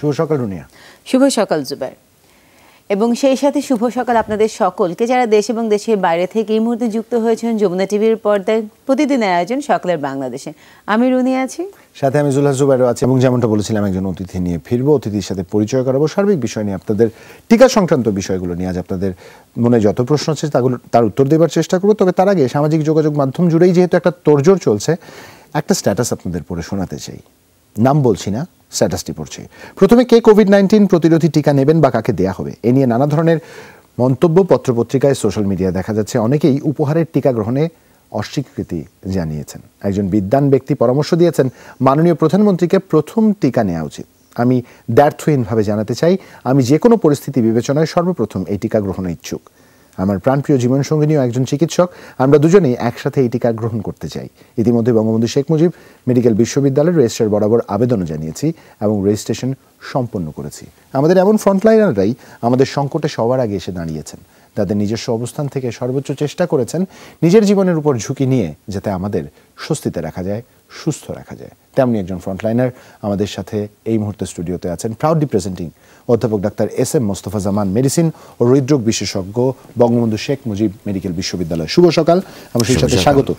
শুভ সকাল রুনিয়া। শুভ সকাল জুবাইর, এবং সেই সাথে শুভ সকাল আপনাদের সকলকে যারা দেশ এবং দেশের বাইরে থেকে এই মুহূর্তে যুক্ত হয়েছেন যমুনা টিভির পর্দায় প্রতিদিনের আয়োজন সকালের বাংলাদেশে। আমি রুনিয়া আছি, সাথে আমি জুলহাস জুবাইরও আছি, এবং যেমনটা বলেছিলাম একজন অতিথি নিয়ে ফিরবো, অতিথির সাথে পরিচয় করাবো, সার্বিক বিষয় নিয়ে আপনাদের টিকা সংক্রান্ত বিষয়গুলো নিয়ে আজ আপনাদের মনে যত প্রশ্ন আছে তার উত্তর দেওয়ার চেষ্টা করবো। তবে তার আগে সামাজিক যোগাযোগ মাধ্যম জুড়েই যেহেতু একটা তোড়জোড় চলছে, একটা স্ট্যাটাস আপনাদের পড়ে শোনাতে চাই। নাম বলছি না, স্ট্যাটাসটি পড়ছি। প্রথমে কে কোভিড-19 প্রতিরোধী টিকা নেবেন বা কাকে দেয়া হবে, এ নিয়ে নানা ধরনের মন্তব্য পত্রপত্রিকায়, সোশ্যাল মিডিয়ায় দেখা যাচ্ছে। অনেকেই উপহারের টিকা গ্রহণে অস্বীকৃতি জানিয়েছেন। একজন বিদ্বান ব্যক্তি পরামর্শ দিয়েছেন মাননীয় প্রধানমন্ত্রীকে প্রথম টিকা নেওয়া উচিত। আমি দ্ব্যর্থহীনভাবে জানাতে চাই, আমি যে কোনো পরিস্থিতি বিবেচনায় সর্বপ্রথম এই টিকা গ্রহণে ইচ্ছুক। আমার প্রাণপ্রিয় জীবনসঙ্গিনীও একজন চিকিৎসক, আমরা দুজনেই একসাথে এই টিকা গ্রহণ করতে চাই। ইতিমধ্যে বঙ্গবন্ধু শেখ মুজিব মেডিকেল বিশ্ববিদ্যালয়ের রেজিস্ট্রার বরাবর আবেদনও জানিয়েছি এবং রেজিস্ট্রেশন সম্পন্ন করেছি। আমাদের এমন ফ্রন্টলাইনাররাই আমাদের সংকটে সবার আগে এসে দাঁড়িয়েছেন। তাদের নিজস্ব অবস্থান থেকে সর্বোচ্চ চেষ্টা করেছেন নিজের জীবনের উপর ঝুঁকি নিয়ে যাতে আমাদের স্বস্তিতে রাখা যায়, সুস্থ রাখা যায়। তেমনি একজন ফ্রন্টলাইনার আমাদের সাথে এই মুহূর্তে স্টুডিওতে আছেন, প্রাউডলি প্রেজেন্টিং অধ্যাপক ডাক্তার এস.এম. মোস্তফা জামান, মেডিসিন ও হৃদরোগ বিশেষজ্ঞ, বঙ্গবন্ধু শেখ মুজিব মেডিকেল বিশ্ববিদ্যালয়। শুভ সকাল, আমার সেই সাথে স্বাগত।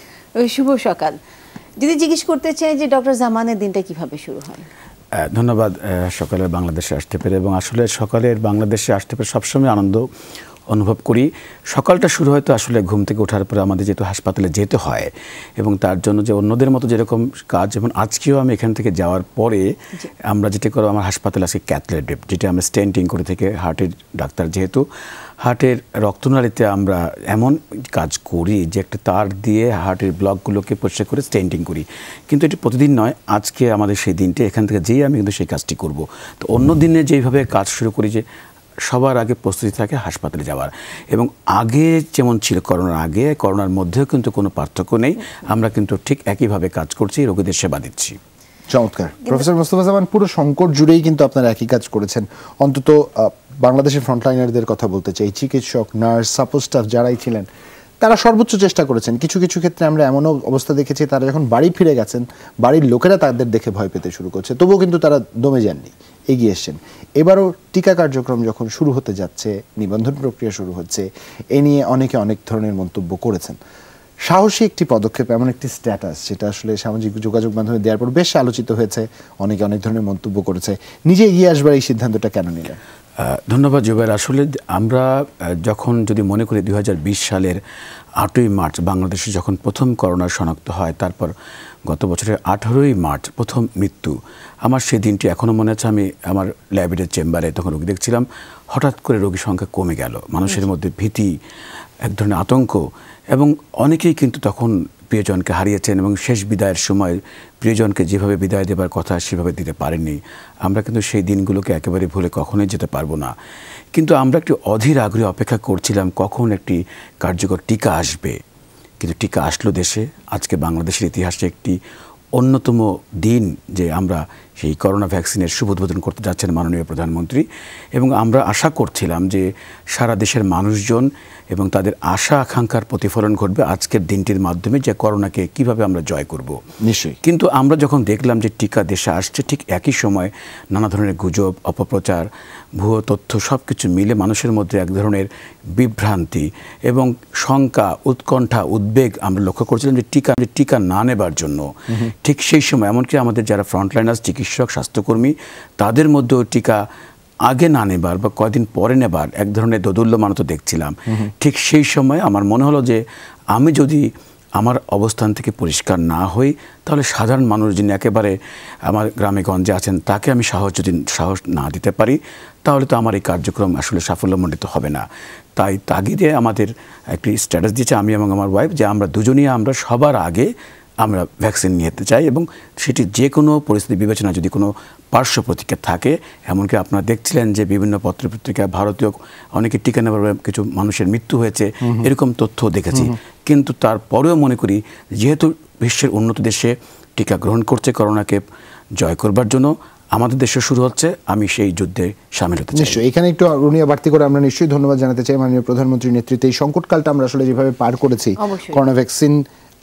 শুভ সকাল। যদি জিজ্ঞেস করতে চাই যে ডক্টর জামানের দিনটা কিভাবে শুরু হয়? ধন্যবাদ সকালের বাংলাদেশে আসতে পেরে, এবং আসলে সকালের বাংলাদেশে আসতে পেরে সবসময় আনন্দ অনুভব করি। সকালটা শুরু হয়তো আসলে ঘুম থেকে ওঠার পরে আমাদের যেহেতু হাসপাতালে যেতে হয়, এবং তার জন্য যে অন্যদের মতো যেরকম কাজ, যেমন আজকেও আমি এখান থেকে যাওয়ার পরে আমরা যেটা করো, আমার হাসপাতালে আজকে ক্যাথলেট, যেটা আমরা স্টেন্টিং করে থেকে হার্টের ডাক্তার, যেহেতু হার্টের রক্তনালীতে আমরা এমন কাজ করি যে একটা তার দিয়ে হার্টের ব্লকগুলোকে পরিষ্কার করে স্টেন্টিং করি, কিন্তু এটি প্রতিদিন নয়। আজকে আমাদের সেই দিনটি, এখান থেকে যেই আমি কিন্তু সেই কাজটি করব। তো অন্য দিনে যেইভাবে কাজ শুরু করি যে সবার আগে প্রস্তুতি থাকে হাসপাতালে যাওয়ার, এবং আগে যেমন ছিল করোনার আগে, করোনার মধ্যেও কিন্তু কোনো পার্থক্য নেই। আমরা কিন্তু ঠিক একইভাবে কাজ করছি, রোগীদের সেবা দিচ্ছি। চমৎকার। প্রফেসর মোস্তফা জামান, পুরো সংকট জুড়েই কিন্তু আপনারা একই কাজ করেছেন। অন্তত বাংলাদেশের ফ্রন্টলাইনারদের কথা বলতে চাই, চিকিৎসক, নার্স, সাপোর্ট স্টাফ যারাই ছিলেন, তারা সর্বোচ্চ চেষ্টা করেছেন। কিছু কিছু ক্ষেত্রে আমরা এমনও অবস্থা দেখেছি, তারা যখন বাড়ি ফিরে গেছেন, বাড়ির লোকেরা তাদের দেখে ভয় পেতে শুরু করছে, তবুও কিন্তু তারা দমে যাননি, এগিয়ে এসছেন। এবারও টিকা কার্যক্রম যখন শুরু হতে যাচ্ছে, নিবন্ধন প্রক্রিয়া শুরু হচ্ছে, এ নিয়ে অনেকে অনেক ধরনের মন্তব্য করেছেন। সাহসী একটি পদক্ষেপ, এমন একটি স্ট্যাটাস যেটা আসলে সামাজিক যোগাযোগ মাধ্যমে দেওয়ার পর বেশ আলোচিত হয়েছে, অনেকে অনেক ধরনের মন্তব্য করেছে। নিজে এগিয়ে আসবার এই সিদ্ধান্তটা কেন নিলেন? ধন্যবাদ জুবাইর। আসলে আমরা যখন যদি মনে করি 2020 সালের 8ই মার্চ বাংলাদেশে যখন প্রথম করোনা শনাক্ত হয়, তারপর গত বছরের 18ই মার্চ প্রথম মৃত্যু, আমার সেই দিনটি এখনও মনে আছে। আমি আমার ল্যাবের চেম্বারে তখন রোগী দেখছিলাম, হঠাৎ করে রোগীর সংখ্যা কমে গেল, মানুষের মধ্যে ভীতি, এক ধরনের আতঙ্ক, এবং অনেকেই কিন্তু তখন প্রিয়জনকে হারিয়েছেন, এবং শেষ বিদায়ের সময় প্রিয়জনকে যেভাবে বিদায় দেবার কথা সেভাবে দিতে পারেননি। আমরা কিন্তু সেই দিনগুলোকে একেবারে ভুলে কখনোই যেতে পারবো না। কিন্তু আমরা একটি অধীর আগ্রহে অপেক্ষা করছিলাম কখন একটি কার্যকর টিকা আসবে, কিন্তু টিকা আসলো দেশে। আজকে বাংলাদেশের ইতিহাসে একটি অন্যতম দিন যে আমরা সেই করোনা ভ্যাকসিনের শুভ উদ্বোধন করতে যাচ্ছেন মাননীয় প্রধানমন্ত্রী, এবং আমরা আশা করছিলাম যে সারা দেশের মানুষজন এবং তাদের আশা আকাঙ্ক্ষার প্রতিফলন ঘটবে আজকের দিনটির মাধ্যমে, যে করোনাকে কিভাবে আমরা জয় করব। নিশ্চয়ই। কিন্তু আমরা যখন দেখলাম যে টিকা দেশে আসছে, ঠিক একই সময় নানা ধরনের গুজব, অপপ্রচার, ভুয়ো তথ্য সব কিছু মিলে মানুষের মধ্যে এক ধরনের বিভ্রান্তি এবং শঙ্কা, উৎকণ্ঠা, উদ্বেগ আমরা লক্ষ্য করছিলাম যে টিকা না নেবার জন্য। ঠিক সেই সময় এমনকি আমাদের যারা ফ্রন্টলাইনার্স, চিকিৎসক, স্বাস্থ্যকর্মী, তাদের মধ্যেও টিকা আগে না নেবার বা কয়েকদিন পরে নেবার এক ধরনের দোদুল্যমানতা দেখছিলাম। ঠিক সেই সময় আমার মনে হলো যে আমি যদি আমার অবস্থান থেকে পরিষ্কার না হই, তাহলে সাধারণ মানুষ যিনি একেবারে আমার গ্রামে গঞ্জে আছেন, তাকে আমি সাহস না দিতে পারি, তাহলে তো আমার এই কার্যক্রম আসলে সাফল্যমণ্ডিত হবে না। তাই তাগিদে আমাদের একটি স্ট্যাটাস দিয়েছে আমি এবং আমার ওয়াইফ, যে আমরা দুজনেই আমরা সবার আগে আমরা ভ্যাকসিন নিতে চাই, এবং সেটি যে কোনো পরিস্থিতি বিবেচনা যদি কোনো পার্শ্ব প্রতিক্রিয়া থাকে, এমনকি আপনারা দেখছিলেন যে বিভিন্ন পত্রপত্রিকায় ভারতীয় অনেকে টিকা নেবার কিছু মানুষের মৃত্যু হয়েছে, এরকম তথ্য দেখেছি। কিন্তু তারপরেও মনে করি যেহেতু বিশ্বের উন্নত দেশে টিকা গ্রহণ করছে করোনাকে জয় করবার জন্য, আমাদের দেশে শুরু হচ্ছে, আমি সেই যুদ্ধে সামিল হতে চাই। নিশ্চয়ই। এখানে একটু রুনিয়া বাড়তি করে আমরা নিশ্চয়ই ধন্যবাদ জানাতে চাই মাননীয় প্রধানমন্ত্রীর নেতৃত্বে। এই সংকটকালটা আমরা আসলে যেভাবে পার করেছি, করোনা ভ্যাকসিন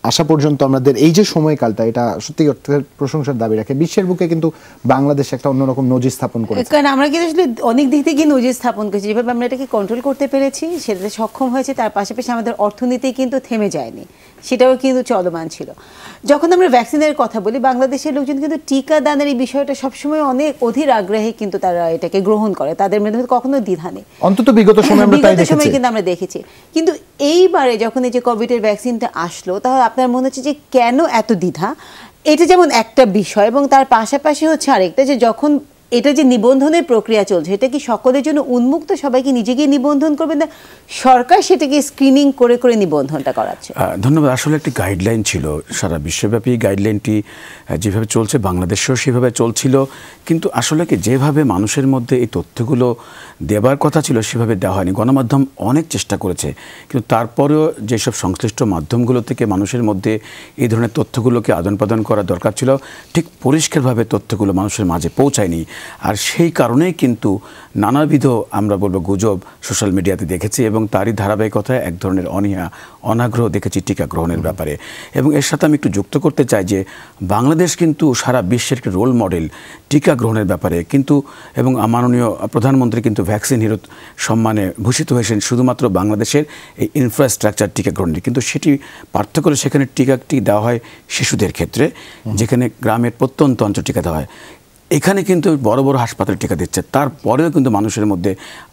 আসা পর্যন্ত আমাদের এই যে সময়কালটা, এটা সত্যি অর্থের প্রশংসার দাবি রাখে। বিশ্বের বুকে কিন্তু বাংলাদেশ একটা অন্যরকম নজির স্থাপন করেছে, কারণ আমরা কিন্তু আসলে অনেক দিক থেকে নজির স্থাপন করেছি। যেভাবে আমরা এটাকে কন্ট্রোল করতে পেরেছি, সেটাতে সক্ষম হয়েছে, তার পাশাপাশি আমাদের অর্থনীতি কিন্তু থেমে যায়নি, সেটাও কিন্তু চলমান ছিল। যখন আমরা ভ্যাকসিনের কথা বলি, বাংলাদেশের লোকজন কিন্তু টিকা দানের এই বিষয়টা সবসময় অনেক অধীর আগ্রহে কিন্তু তারা এটাকে গ্রহণ করে, তাদের মধ্যে কখনো দ্বিধা নেই। অন্তত বিগত সময় আমরা তাই দেখেছি। কিন্তু আমরা দেখেছি, কিন্তু এইবারে যখন এই যে কোভিডের ভ্যাকসিনটা আসলো, তাহলে আপনার মনে হচ্ছে যে কেন এত দ্বিধা? এটা যেমন একটা বিষয়, এবং তার পাশাপাশি হচ্ছে আরেকটা, যে যখন এটা যে নিবন্ধনের প্রক্রিয়া চলছে, এটা কি সকলের জন্য উন্মুক্ত, সবাইকে নিজেকে নিবন্ধন করবেন, না সরকার সেটাকে স্ক্রিনিং করে করে নিবন্ধনটা করাচ্ছে? ধন্যবাদ। আসলে একটি গাইডলাইন ছিল সারা বিশ্বব্যাপী, গাইডলাইনটি যেভাবে চলছে বাংলাদেশেও সেভাবে চলছিল, কিন্তু আসলে কি যেভাবে মানুষের মধ্যে এই তথ্যগুলো দেবার কথা ছিল সেভাবে দেওয়া হয়নি। গণমাধ্যম অনেক চেষ্টা করেছে, কিন্তু তারপরেও যেসব সংশ্লিষ্ট মাধ্যমগুলো থেকে মানুষের মধ্যে এই ধরনের তথ্যগুলোকে আদান প্রদান করা দরকার ছিল, ঠিক পরিষ্কারভাবে তথ্যগুলো মানুষের মাঝে পৌঁছায়নি। আর সেই কারণেই কিন্তু নানাবিধ আমরা বলবো গুজব সোশ্যাল মিডিয়াতে দেখেছি, এবং তারই ধারাবাহিকতায় এক ধরনের অনীহা অনাগ্রহ দেখেছি টিকা গ্রহণের ব্যাপারে। এবং এর সাথে আমি একটু যুক্ত করতে চাই যে বাংলাদেশ কিন্তু সারা বিশ্বের একটি রোল মডেল টিকা গ্রহণের ব্যাপারে, কিন্তু এবং মাননীয় প্রধানমন্ত্রী কিন্তু ভ্যাকসিন হিরো সম্মানে ভূষিত হয়েছেন শুধুমাত্র বাংলাদেশের এই ইনফ্রাস্ট্রাকচার টিকা গ্রহণের। কিন্তু সেটি পার্থক্য করে সেখানে টিকাটি দেওয়া হয় শিশুদের ক্ষেত্রে, যেখানে গ্রামের প্রত্যন্ত অঞ্চল টিকা দেওয়া হয়। এখানে কিন্তু বড় বড় হাসপাতালে টিকা দিচ্ছে, তারপরেও কিন্তু মানুষের মধ্যে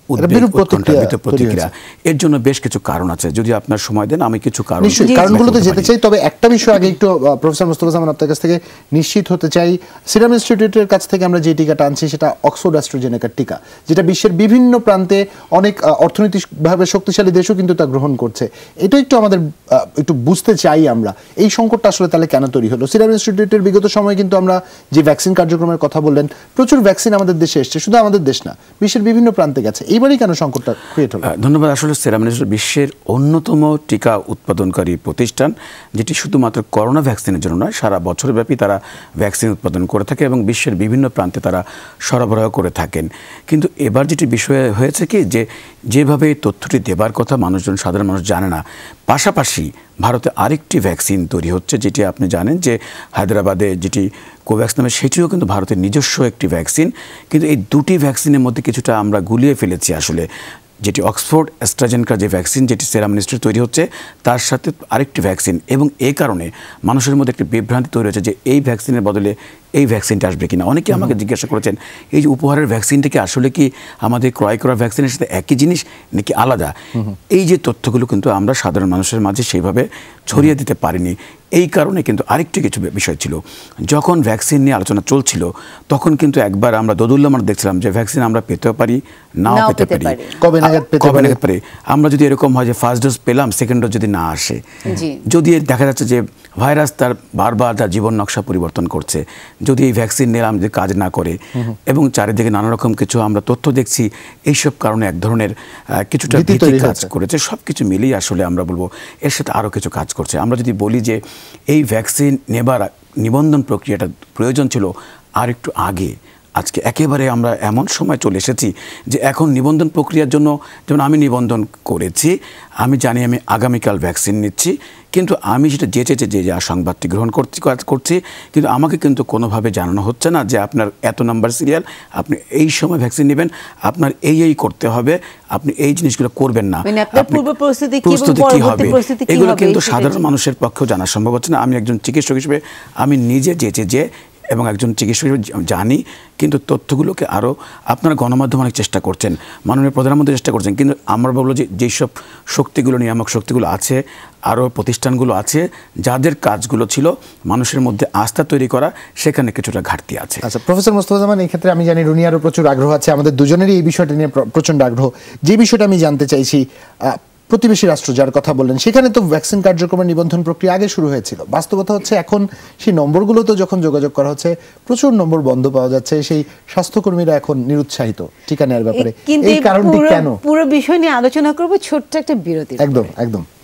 প্রতিক্রিয়া। এর জন্য বেশ কিছু কারণ আছে, যদি আপনার সময় দেন আমি কিছু কারণগুলোতে যেতে চাই। তবে একটা বিষয় আগে একটু প্রফেসর মোস্তফা জামান আপনার কাছ থেকে নিশ্চিত হতে চাই, সিরাম ইনস্টিটিউটের কাছ থেকে আমরা যে টিকাটা আনছি সেটা অক্সফোর্ড অ্যাস্ট্রাজেনেকার টিকা, যেটা বিশ্বের বিভিন্ন প্রান্তে অনেক অর্থনৈতিকভাবে শক্তিশালী দেশও কিন্তু তা গ্রহণ করছে। এটা একটু আমাদের একটু বুঝতে চাই আমরা, এই সংকটটা আসলে তাহলে কেন তৈরি হলো? সিরাম ইনস্টিটিউটের বিগত সময়ে কিন্তু আমরা যে ভ্যাকসিন কার্যক্রমের কথা বললেন, প্রচুর ভ্যাকসিন আমাদের দেশে এসছে, শুধু আমাদের দেশ না, বিশ্বের বিভিন্ন প্রান্তে গেছে। এইবারই কেন সংকটটা ক্রিয়েট হলো? ধন্যবাদ। আসলে সিরাম ইনস্টিটিউট বিশ্বের অন্যতম টিকা উৎপাদনকারী প্রতিষ্ঠান, যেটি শুধুমাত্র করোনা ভ্যাকসিনের জন্য নয়, সারা বছরব্যাপী তারা ভ্যাকসিন উৎপাদন করে থাকে এবং বিশ্বের বিভিন্ন প্রান্তে তারা সরবরাহ করে থাকেন। কিন্তু এবার যেটি বিষয় হয়েছে কি, যে যেভাবে তথ্যটি দেবার কথা মানুষজন, সাধারণ মানুষ জানে না। পাশাপাশি ভারতে আরেকটি ভ্যাকসিন তৈরি হচ্ছে, যেটি আপনি জানেন যে হায়দ্রাবাদে যেটি কোভ্যাক্স নামে, সেটিও কিন্তু ভারতের নিজস্ব একটি ভ্যাকসিন। কিন্তু এই দুটি ভ্যাকসিনের মধ্যে কিছুটা আমরা গুলিয়ে ফেলেছি আসলে, যেটি অক্সফোর্ড অ্যাস্ট্রাজেনেকার যে ভ্যাকসিন, যেটি সিরাম ইনস্টিটিউট তৈরি হচ্ছে, তার সাথে আরেকটি ভ্যাকসিন। এবং এই কারণে মানুষের মধ্যে একটি বিভ্রান্তি তৈরি হয়েছে যে এই ভ্যাকসিনের বদলে এই ভ্যাকসিনটা আসবে কিনা। অনেকে আমাকে জিজ্ঞাসা করেছেন, এই যে উপহারের ভ্যাকসিনটা কি আসলে কি আমাদের ক্রয় করা ভ্যাকসিনের সাথে একই জিনিস নাকি আলাদা? এই যে তথ্যগুলো কিন্তু আমরা সাধারণ মানুষের মাঝে সেইভাবে ছড়িয়ে দিতে পারিনি। এই কারণে কিন্তু আরেকটি কিছু বিষয় ছিল, যখন ভ্যাকসিন নিয়ে আলোচনা চলছিল তখন কিন্তু একবার আমরা দোদুল্যমান দেখছিলাম যে ভ্যাকসিন আমরা পেতেও পারি, নাও পেতে পারি, কবে নাগাদ পারি। আমরা যদি এরকম হয় যে ফার্স্ট ডোজ পেলাম, সেকেন্ড ডোজ যদি না আসে, যদি দেখা যাচ্ছে যে ভাইরাস তার বারবার তার জীবন নকশা পরিবর্তন করছে, যদি এই ভ্যাকসিন নিলাম যে কাজ না করে, এবং চারিদিকে নানা রকম কিছু আমরা তথ্য দেখছি, এইসব কারণে এক ধরনের কিছুটা ভীতি কাজ করেছে। সব কিছু মিলেই আসলে আমরা বলবো এর সাথে আরও কিছু কাজ করছে। আমরা যদি বলি যে এই ভ্যাকসিন নেবার নিবন্ধন প্রক্রিয়াটা প্রয়োজন ছিল আর একটু আগে, আজকে একেবারে আমরা এমন সময় চলে এসেছি যে এখন নিবন্ধন প্রক্রিয়ার জন্য, যেমন আমি নিবন্ধন করেছি, আমি জানি আমি আগামীকাল ভ্যাকসিন নিচ্ছি, কিন্তু আমি সেটা যেচে যে সংবাদটি গ্রহণ করছি, কিন্তু আমাকে কিন্তু কোনোভাবে জানানো হচ্ছে না যে আপনার এত নাম্বার সিরিয়াল, আপনি এই সময় ভ্যাকসিন নেবেন, আপনার এই করতে হবে, আপনি এই জিনিসগুলো করবেন না, প্রস্তুতি কী হবে, এগুলো কিন্তু সাধারণ মানুষের পক্ষেও জানা সম্ভব হচ্ছে না। আমি একজন চিকিৎসক হিসেবে আমি নিজে যেচে এবং একজন চিকিৎসক হিসেবে জানি, কিন্তু তথ্যগুলোকে আরও আপনারা গণমাধ্যম অনেক চেষ্টা করছেন, মাননীয় প্রধানমন্ত্রী চেষ্টা করছেন, কিন্তু আমরা বলবো যে যেসব শক্তিগুলো, নিয়ামক শক্তিগুলো আছে, আরও প্রতিষ্ঠানগুলো আছে, যাদের কাজগুলো ছিল মানুষের মধ্যে আস্থা তৈরি করা, সেখানে কিছুটা ঘাটতি আছে। আচ্ছা প্রফেসর মোস্তফা জামান, এই ক্ষেত্রে আমি জানি রুনিয়ারও প্রচুর আগ্রহ আছে, আমাদের দুজনেরই এই বিষয়টা নিয়ে প্রচণ্ড আগ্রহ। যে বিষয়টা আমি জানতে চাইছি, প্রতিবেশী রাষ্ট্র যার কথা বললেন, সেখানে তো ভ্যাকসিন কার্যক্রমের নিবন্ধন প্রক্রিয়া আগে শুরু হয়েছিল। বাস্তবতা হচ্ছে এখন সেই নম্বরগুলো তো যখন যোগাযোগ করা হচ্ছে, প্রচুর নম্বর বন্ধ পাওয়া যাচ্ছে, সেই স্বাস্থ্যকর্মীরা এখন নিরুৎসাহিত টিকা নেওয়ার ব্যাপারে। এই কারণটি কেন? পুরো বিষয় নিয়ে আলোচনা করব ছোট্ট একটা বিরতি। একদম একদম।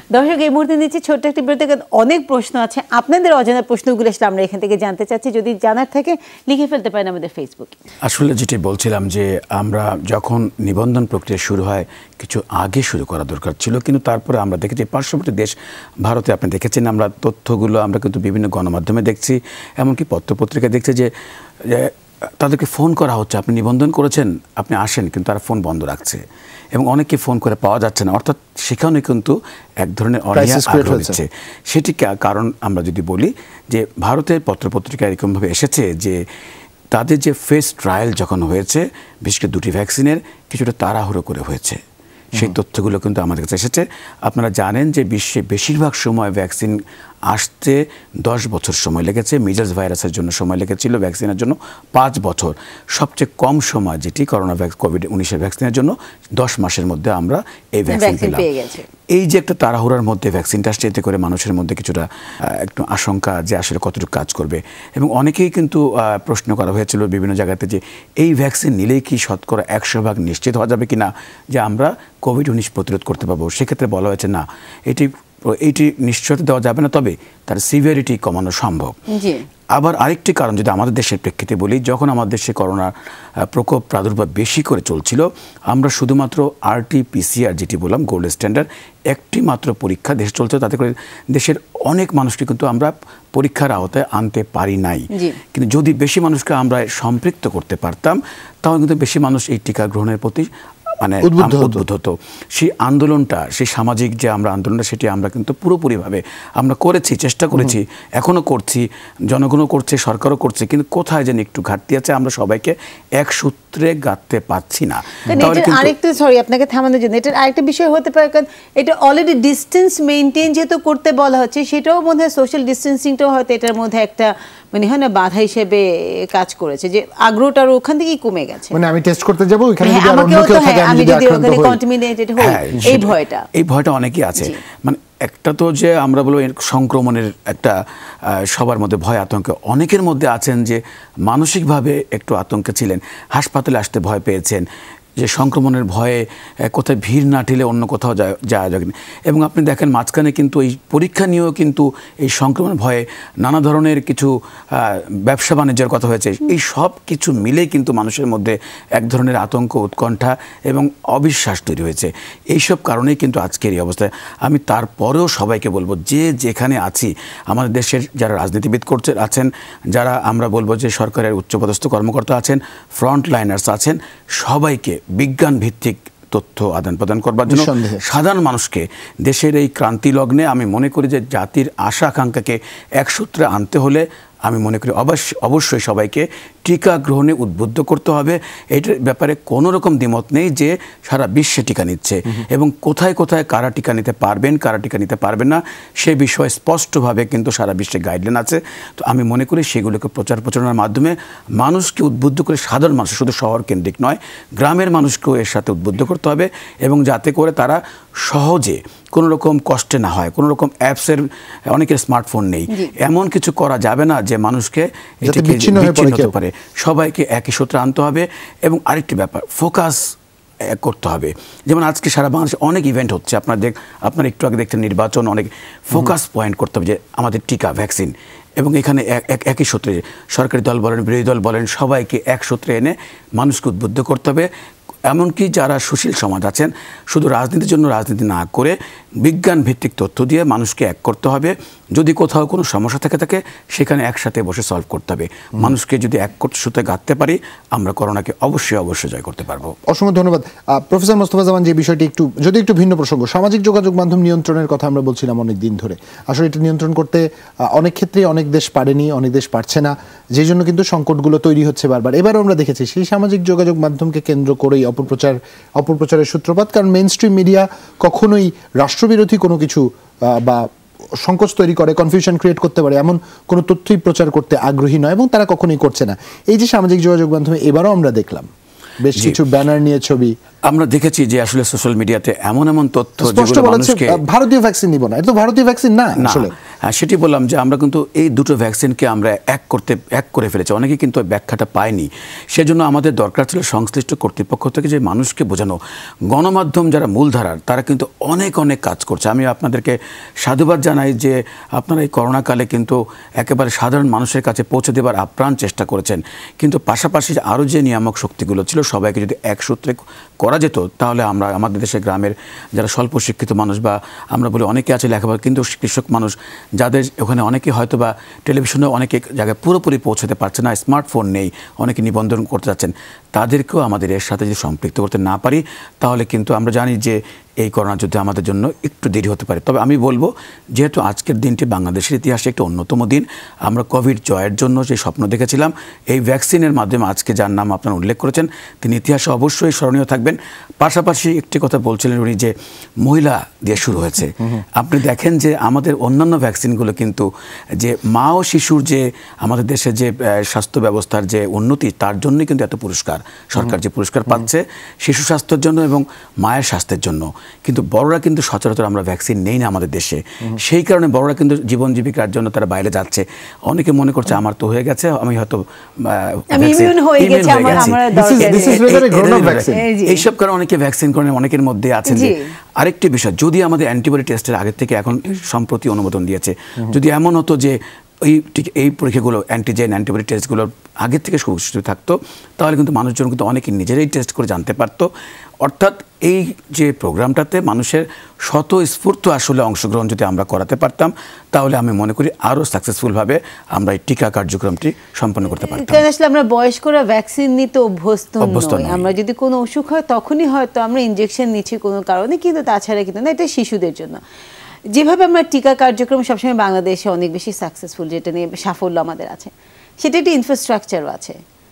দর্শক এই মুহূর্তে নিচ্ছি ছোট্ট একটি বিরতি। অনেক প্রশ্ন আছে, আপনাদের অজানা প্রশ্নগুলো আসলে আমরা এখান থেকে জানতে চাচ্ছি। যদি জানার থাকে লিখে ফেলতে পারেন আমাদের ফেসবুকে। আসলে যেটি বলছিলাম যে আমরা যখন নিবন্ধন প্রক্রিয়া শুরু হয় কিছু আগে শুরু করা দরকার ছিল, কিন্তু তারপরে আমরা দেখেছি পার্শ্ববর্তী দেশ ভারতে আপনি দেখেছেন আমরা তথ্যগুলো আমরা কিন্তু বিভিন্ন গণমাধ্যমে দেখছি, এমনকি পত্রপত্রিকায় দেখছি যে তাদেরকে ফোন করা হচ্ছে, আপনি নিবন্ধন করেছেন আপনি আসেন, কিন্তু তারা ফোন বন্ধ রাখছে এবং অনেককে ফোন করে পাওয়া যাচ্ছে না। অর্থাৎ সেখানে কিন্তু এক ধরনের অনীহা হচ্ছে। সেটি কারণ আমরা যদি বলি যে ভারতের পত্রপত্রিকা এরকমভাবে এসেছে যে তাদের যে ফেস ট্রায়াল যখন হয়েছে বিশেষ করে 2টি ভ্যাকসিনের কিছুটা তাড়াহুড়ো করে হয়েছে, সেই তথ্যগুলো কিন্তু আমাদের কাছে এসেছে। আপনারা জানেন যে বিশ্বে বেশিরভাগ সময় ভ্যাকসিন আসতে 10 বছর সময় লেগেছে, মিজলস ভাইরাসের জন্য সময় লেগেছিল ভ্যাকসিনের জন্য 5 বছর, সবচেয়ে কম সময় যেটি করোনা কোভিড-19 ভ্যাকসিনের জন্য 10 মাসের মধ্যে আমরা এই ভ্যাকসিন পেলাম। এই যে একটা তাড়াহুড়ার মধ্যে ভ্যাকসিনটা আসছে, এতে করে মানুষের মধ্যে কিছুটা একটু আশঙ্কা যে আসলে কতটুকু কাজ করবে, এবং অনেকেই কিন্তু প্রশ্ন করা হয়েছিল বিভিন্ন জায়গাতে যে এই ভ্যাকসিন নিলেই কি শতকরা 100% নিশ্চিত হওয়া যাবে কিনা যে আমরা কোভিড-19 প্রতিরোধ করতে পারবো। সেক্ষেত্রে বলা হয়েছে না, এইটি নিশ্চয়তা দেওয়া যাবে না, তবে তার সিভিয়ারিটি কমানো সম্ভব। আবার আরেকটি কারণ যদি আমাদের দেশের প্রেক্ষিতে বলি, যখন আমাদের দেশে করোনার প্রকোপ প্রাদুর্ভাব বেশি করে চলছিল, আমরা শুধুমাত্র RT-PCR যেটি বললাম গোল্ড স্ট্যান্ডার্ড একটি মাত্র পরীক্ষা দেশে চলছে, তাতে করে দেশের অনেক মানুষকে কিন্তু আমরা পরীক্ষার আওতায় আনতে পারি নাই। কিন্তু যদি বেশি মানুষকে আমরা সম্পৃক্ত করতে পারতাম তাহলে কিন্তু বেশি মানুষ এই টিকা গ্রহণের প্রতি মানে উদ্বুদ্ধ হতো। সেই আন্দোলনটা, সেই সামাজিক যে আমরা আন্দোলনটা, সেটি আমরা কিন্তু পুরোপুরিভাবে আমরা করেছি, চেষ্টা করেছি, এখনও করছি, জনগণও করছে, সরকারও করছে, কিন্তু কোথায় যেন একটু ঘাটতি আছে, আমরা সবাইকে এক সূত্রে গাঁথতে পারছি না। আরেকটু সরি আপনাকে থামানোর জন্য, এটার আরেকটা বিষয় হতে পারে, কারণ এটা অলরেডি ডিস্টেন্স মেনটেন যেহেতু করতে বলা হচ্ছে, সেটাও মনে হয় সোশ্যাল ডিস্টেন্সিংটাও হয়তো এটার মধ্যে একটা মানে হয় না বাধা হিসেবে কাজ করেছে, যে আগ্রহটার ওখান থেকেই কমে গেছে। মানে আমি টেস্ট করতে যাব, ওখানে যদি আর অন্য কেউ থাকে আমি যদি ওখানে কন্টামিনেটেড হই, এই ভয়টা অনেকেই আছে। মানে একটা তো যে আমরা বলবো সংক্রমণের একটা সবার মধ্যে ভয় আতঙ্ক, অনেকের মধ্যে আছেন যে মানসিকভাবে একটু আতঙ্কে ছিলেন, হাসপাতালে আসতে ভয় পেয়েছেন, যে সংক্রমণের ভয়ে কোথায় ভিড় না ঠেলে অন্য কোথাও যাওয়া যাবে। এবং আপনি দেখেন মাঝখানে কিন্তু এই পরীক্ষা নিয়েও কিন্তু এই সংক্রমণের ভয়ে নানা ধরনের কিছু ব্যবসা বাণিজ্যের কথা হয়েছে। এই সব কিছু মিলে কিন্তু মানুষের মধ্যে এক ধরনের আতঙ্ক, উৎকণ্ঠা এবং অবিশ্বাস তৈরি হয়েছে। এইসব কারণেই কিন্তু আজকের এই অবস্থায়। আমি তারপরেও সবাইকে বলবো, যে যেখানে আছি, আমাদের দেশের যারা রাজনীতিবিদ আছেন, যারা আমরা বলবো যে সরকারের উচ্চপদস্থ কর্মকর্তা আছেন, ফ্রন্ট লাইনার্স আছেন, সবাইকে বিজ্ঞান ভিত্তিক তথ্য আদান প্রদান করবার জন্য সাধারণ মানুষকে দেশের এই ক্রান্তি লগ্নে আমি মনে করি যে জাতির আশা আকাঙ্ক্ষাকে এক সূত্রে আনতে হলে আমি মনে করি অবশ্যই সবাইকে টিকা গ্রহণে উদ্বুদ্ধ করতে হবে। এইটার ব্যাপারে কোনো রকম দ্বিমত নেই যে সারা বিশ্বে টিকা নিচ্ছে এবং কোথায় কোথায় কারা টিকা নিতে পারবেন, কারা টিকা নিতে পারবেন না, সে বিষয়ে স্পষ্টভাবে কিন্তু সারা বিশ্বে গাইডলাইন আছে। তো আমি মনে করি সেগুলোকে প্রচার প্রচারণার মাধ্যমে মানুষকে উদ্বুদ্ধ করে, সাধারণ মানুষ, শুধু শহর কেন্দ্রিক নয়, গ্রামের মানুষকেও এর সাথে উদ্বুদ্ধ করতে হবে, এবং যাতে করে তারা সহজে কোনো রকম কষ্টে না হয়। কোনো রকম অ্যাপসের, অনেকের স্মার্টফোন নেই, এমন কিছু করা যাবে না যে মানুষকে এটাকে বিচ্ছিন্ন হতে পারে। সবাইকে একই সূত্রে আনতে হবে। এবং আরেকটি ব্যাপার, ফোকাস করতে হবে। যেমন আজকে সারা বাংলাদেশে অনেক ইভেন্ট হচ্ছে, আপনারা একটু আগে দেখছেন নির্বাচন, অনেক ফোকাস পয়েন্ট করতে হবে যে আমাদের টিকা, ভ্যাকসিন, এবং এখানে একই সূত্রে সরকারি দল বলেন, বিরোধী দল বলেন, সবাইকে এক সূত্রে এনে মানুষকে উদ্বুদ্ধ করতে হবে। এমনকি যারা সুশীল সমাজ আছেন, শুধু রাজনীতির জন্য রাজনীতি না করে বিজ্ঞান ভিত্তিক তথ্য দিয়ে মানুষকে এক করতে হবে। যদি কোথাও কোনো সমস্যা থাকে সেখানে একসাথে বসে সলভ করতে হবে। মানুষকে যদি এক সূত্রে গাঁথতে পারি, আমরা করোনাকে অবশ্যই জয় করতে পারবো। অসংখ্য ধন্যবাদ প্রফেসর মোস্তফা জামান। যে বিষয়টি একটু ভিন্ন প্রসঙ্গ, সামাজিক যোগাযোগ মাধ্যম নিয়ন্ত্রণের কথা আমরা বলছিলাম অনেক দিন ধরে। আসলে এটা নিয়ন্ত্রণ করতে অনেক ক্ষেত্রে অনেক দেশ পারেনি, অনেক দেশ পারছে না, যেই জন্য কিন্তু সংকটগুলো তৈরি হচ্ছে বারবার। এবারও আমরা দেখেছি সেই সামাজিক যোগাযোগ মাধ্যমকে কেন্দ্র করেই অপপ্রচারের সূত্রপাত। কারণ মেইন স্ট্রিম মিডিয়া কখনোই রাষ্ট্রবিরোধী কোনো কিছু বা সংকোচ তৈরি করে, কনফিউশন ক্রিয়েট করতে পারে এমন কোনো তথ্যই প্রচার করতে আগ্রহী নয়, এবং তারা কখনোই করছে না। এই যে সামাজিক যোগাযোগ মাধ্যমে এবারও আমরা দেখলাম বেশ কিছু ব্যানার নিয়ে ছবি, আমরা দেখেছি যে আসলে সোশ্যাল মিডিয়াতে এমন এমন তথ্য স্পষ্ট যেগুলো বলেছে মানুষকে ভারতীয় ভ্যাকসিন নিব না, এটা তো ভারতীয় ভ্যাকসিন না আসলে। সেটি বললাম যে আমরা কিন্তু এই দুটো ভ্যাকসিনকে আমরা এক করে ফেলেছি, অনেকে কিন্তু ওই ব্যাখ্যাটা পায়নি। সেজন্য আমাদের দরকার ছিল সংশ্লিষ্ট কর্তৃপক্ষ থেকে যে মানুষকে বোঝানো। গণমাধ্যম যারা মূলধারার তারা কিন্তু অনেক কাজ করছে। আমি আপনাদেরকে সাধুবাদ জানাই যে আপনারা এই করোনাকালে কিন্তু একেবারে সাধারণ মানুষের কাছে পৌঁছে দেবার আপ্রাণ চেষ্টা করেছেন। কিন্তু পাশাপাশি আরও যে নিয়ামক শক্তিগুলো ছিল সবাইকে যদি এক সূত্রে করা যেত তাহলে আমরা আমাদের দেশের গ্রামের যারা স্বল্প শিক্ষিত মানুষ বা আমরা বলি অনেকে আছে লেখাপড়া কিন্তু কৃষক মানুষ, যাদের ওখানে অনেকে হয়তো বা টেলিভিশনে অনেকে জায়গায় পুরোপুরি পৌঁছাতে পারছে না, স্মার্টফোন নেই, অনেকে নিবন্ধন করতে যাচ্ছেন, তাদেরকেও আমাদের এর সাথে যদি সম্পৃক্ত করতে না পারি তাহলে কিন্তু আমরা জানি যে এই করোনা যুদ্ধে আমাদের জন্য একটু দেরি হতে পারে। তবে আমি বলবো যেহেতু আজকের দিনটি বাংলাদেশের ইতিহাসে একটি অন্যতম দিন, আমরা কোভিড জয়ের জন্য যে স্বপ্ন দেখেছিলাম এই ভ্যাকসিনের মাধ্যমে আজকে যার নাম আপনারা উল্লেখ করেছেন তিনি ইতিহাসে অবশ্যই স্মরণীয় থাকবেন। পাশাপাশি একটি কথা বলছিলেন উনি যে মহিলা দিয়ে শুরু হয়েছে, আপনি দেখেন যে আমাদের অন্যান্য ভ্যাকসিনগুলো কিন্তু যে মা ও শিশুর যে আমাদের দেশে যে স্বাস্থ্য ব্যবস্থার যে উন্নতি তার জন্যই কিন্তু এত পুরস্কার সরকার যে পুরস্কার পাচ্ছে শিশু স্বাস্থ্যের জন্য এবং মায়ের স্বাস্থ্যের জন্য। কিন্তু বড়রা কিন্তু সচরাচর আমরা ভ্যাকসিন নেই না আমাদের দেশে, সেই কারণে বড়রা কিন্তু জীবন জীবিকার জন্য তারা বাইরে যাচ্ছে। অনেকে মনে করছে আমার তো হয়ে গেছে, আমি হয়তো এইসব কারণে অনেকে ভ্যাকসিন করেন। অনেকের মধ্যে আছেন যে আরেকটি বিষয়, যদি আমাদের অ্যান্টিবডি টেস্টের আগে থেকে এখন সম্প্রতি অনুমোদন দিয়েছে, যদি এমন হতো যে এই পরীক্ষাগুলো অ্যান্টিজেন অ্যান্টিবডি টেস্টগুলো আগের থেকে সুস্থ থাকতো তাহলে কিন্তু মানুষজন কিন্তু অনেকে নিজেরাই টেস্ট করে জানতে পারতো। অর্থাৎ এই যে প্রোগ্রামটাতে মানুষের স্বতঃস্ফূর্ত আসলে অংশগ্রহণ যদি আমরা করাতে পারতাম তাহলে আমি মনে করি আরও সাকসেসফুলভাবে আমরা এই টিকা কার্যক্রমটি সম্পন্ন করতে পারতাম। কারণ আসলে আমরা বয়স্করা ভ্যাকসিন নিতে অভ্যস্ত নই। আমরা যদি কোনো অসুখ হয় তখনই হয়তো আমরা ইনজেকশন নিচ্ছি কোনো কারণে, কিন্তু তাছাড়া কিন্তু না। এটা শিশুদের জন্য যেভাবে আমরা টিকা কার্যক্রম সবসময় বাংলাদেশে অনেক বেশি সাকসেসফুল, যেটা নিয়ে সাফল্য আমাদের আছে, সেটা একটি ইনফ্রাস্ট্রাকচারও আছে।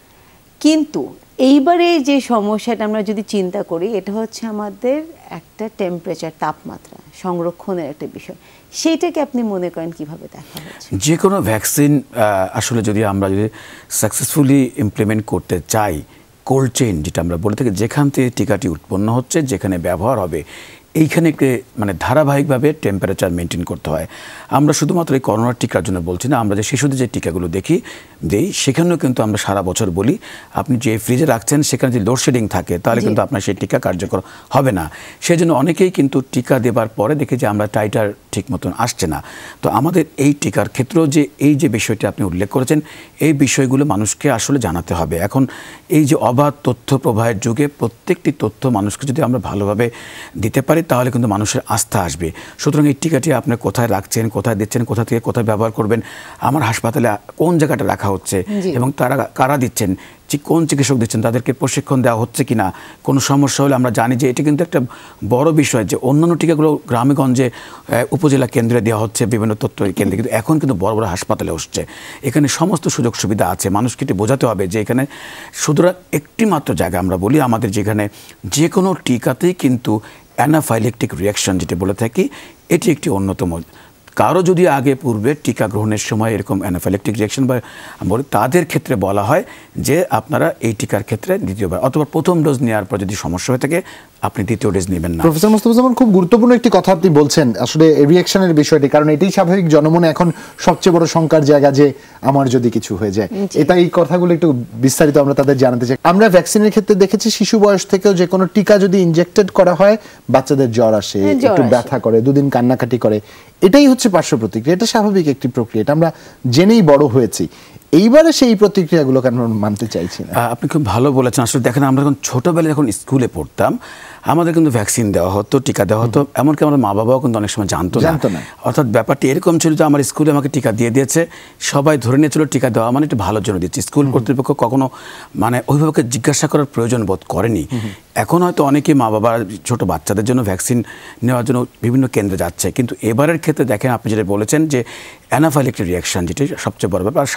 কিন্তু এইবারে যে সমস্যাটা আমরা যদি চিন্তা করি এটা হচ্ছে আমাদের একটা টেম্পারেচার তাপমাত্রা সংরক্ষণের একটা বিষয়, সেইটাকে আপনি মনে করেন কিভাবে দেখা হচ্ছে? যে কোনো ভ্যাকসিন আসলে যদি আমরা সাকসেসফুলি ইমপ্লিমেন্ট করতে চাই, কোল্ড চেইন যেটা আমরা বলে থাকি, যেখান থেকে টিকাটি উৎপন্ন হচ্ছে যেখানে ব্যবহার হবে এইখানে মানে ধারাবাহিকভাবে টেম্পারেচার মেনটেন করতে হয়। আমরা শুধুমাত্র এই করোনার টিকার জন্য বলছি না, আমরা যে শিশুদের যে টিকাগুলো দেই সেখানেও কিন্তু আমরা সারা বছর বলি আপনি যে ফ্রিজে রাখছেন সেখানে যদি লোডশেডিং থাকে তাহলে কিন্তু আপনার সেই টিকা কার্যকর হবে না। সেই জন্য অনেকেই কিন্তু টিকা দেবার পরে দেখি যে আমরা টাইটার ঠিক মতন আসছে না। তো আমাদের এই টিকার ক্ষেত্রেও যে এই যে বিষয়টি আপনি উল্লেখ করেছেন এই বিষয়গুলো মানুষকে আসলে জানাতে হবে। এখন এই যে অবাধ তথ্য প্রবাহের যুগে প্রত্যেকটি তথ্য মানুষকে যদি আমরা ভালোভাবে দিতে পারি তাহলে কিন্তু মানুষের আস্থা আসবে। সুতরাং এই টিকাটি আপনি কোথায় রাখছেন, কোথায় দিচ্ছেন, কোথা থেকে কোথায় ব্যবহার করবেন, আমার হাসপাতালে কোন জায়গাটা রাখা হচ্ছে এবং তারা কারা দিচ্ছেন, কোন চিকিৎসক দিচ্ছেন, তাদেরকে প্রশিক্ষণ দেওয়া হচ্ছে কিনা, কোনো সমস্যা হলে আমরা জানি যে এটা কিন্তু একটা বড় বিষয় যে অন্যান্য টিকাগুলো গ্রামেগঞ্জে উপজেলা কেন্দ্রে দেওয়া হচ্ছে বিভিন্ন তথ্য কেন্দ্রে, কিন্তু এখন কিন্তু বড় বড় হাসপাতালে হচ্ছে। এখানে সমস্ত সুযোগ সুবিধা আছে, মানুষকে এটি বোঝাতে হবে যে এখানে সুতরাং একটি মাত্র জায়গা আমরা বলি আমাদের যেখানে যে কোনো টিকাতেই কিন্তু অ্যানাফাইলেকটিক রিয়াকশন যেটা বলে থাকি এটি একটি অন্যতম। কারো যদি আগে পূর্বে টিকা গ্রহণের সময় এরকম অ্যানাফাইলেকটিক রিয়াকশন বা তাদের ক্ষেত্রে বলা হয় যে আপনারা এই টিকার ক্ষেত্রে দ্বিতীয়বার অথবা প্রথম ডোজ নেওয়ার পর যদি সমস্যা হয়ে থাকে আপনি দ্বিতীয় ডোজ নেবেন না। প্রফেসর মোস্তফাজ্জামান খুব গুরুত্বপূর্ণ একটি কথা আপনি বলছেন আসলে রিয়াকশনের বিষয়টি, কারণ এটাই স্বাভাবিক জনমনে এখন সবচেয়ে বড় শঙ্কার জায়গা যে আমার যদি কিছু হয়ে যায়। এটা এই কথাগুলো একটু বিস্তারিত আমরা তাদের জানাতে চাই। আমরা ভ্যাকসিনের ক্ষেত্রে দেখেছি শিশু বয়স থেকেও যে কোনো টিকা যদি ইনজেক্টেড করা হয় বাচ্চাদের জ্বর আসে, একটু ব্যথা করে, দুদিন কান্নাকাটি করে, এটাই হচ্ছে পার্শ্ব প্রতিক্রিয়া। এটা স্বাভাবিক একটি প্রক্রিয়া, এটা আমরা জেনেই বড় হয়েছি। এইবারে সেই প্রতিক্রিয়াগুলোকে আমরা মানতে চাইছি না। আপনি খুব ভালো বলেছেন। আসলে দেখেন আমরা যখন ছোটবেলায় যখন স্কুলে পড়তাম আমাদের কিন্তু ভ্যাকসিন দেওয়া হতো, টিকা দেওয়া হতো, এমনকি আমার মা বাবাও কিন্তু অনেক সময় জানতো না। অর্থাৎ ব্যাপারটি এরকম ছিল যে আমার স্কুলে আমাকে টিকা দিয়ে দিয়েছে, সবাই ধরে নিয়েছিল টিকা দেওয়া মানে এটা ভালোর জন্য দিচ্ছে। স্কুল কর্তৃপক্ষ কখনো মানে অভিভাবককে জিজ্ঞাসা করার প্রয়োজন বোধ করেনি। এখন হয়তো অনেকে মা বাবা ছোট বাচ্চাদের জন্য ভ্যাকসিন নেওয়ার জন্য বিভিন্ন কেন্দ্রে যাচ্ছে, কিন্তু এবারের ক্ষেত্রে দেখেন আপনি যেটা বলেছেন যে অ্যানাফাইলেকটিক রিয়াকশন যেটি সবচেয়ে বড় ব্যাপার। সাধারণ যে